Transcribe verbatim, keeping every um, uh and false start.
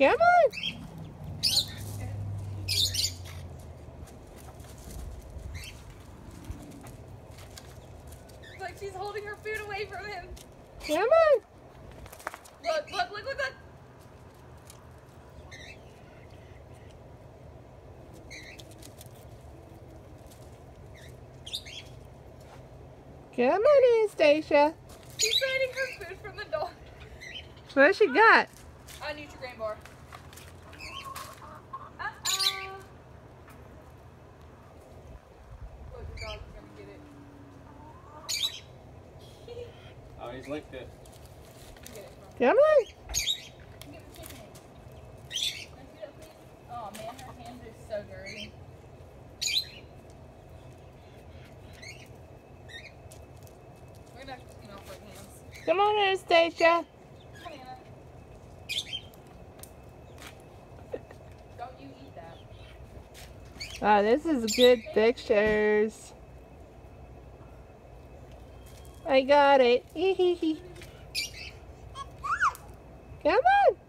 Come on. It's like she's holding her food away from him. Come on. Look, look, look, look, look. Come on, Anastasia. She's hiding her food from the dog. What she got? A Nutri-Grain bar. Uh-oh. Look, the dog's gonna get it. Oh, he's licked it. Get it from Come on. Get the chicken. Can I see that, please? Oh man, her hands are so dirty. We're gonna have to clean off her hands. Come on, Anastasia. Come on, Anna. Don't you eat that. Oh, this is good pictures. I got it. Come on.